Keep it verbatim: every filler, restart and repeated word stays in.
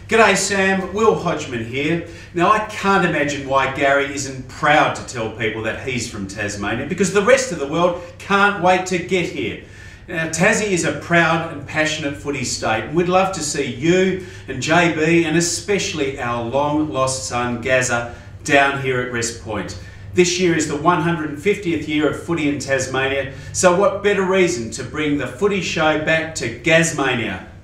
G'day Sam, Will Hodgman here. Now I can't imagine why Gary isn't proud to tell people that he's from Tasmania, because the rest of the world can't wait to get here. Now Tassie is a proud and passionate footy state, and we'd love to see you and J B and especially our long lost son Gazza down here at Wrest Point. This year is the one hundred fiftieth year of footy in Tasmania, so what better reason to bring the footy show back to Gazmania?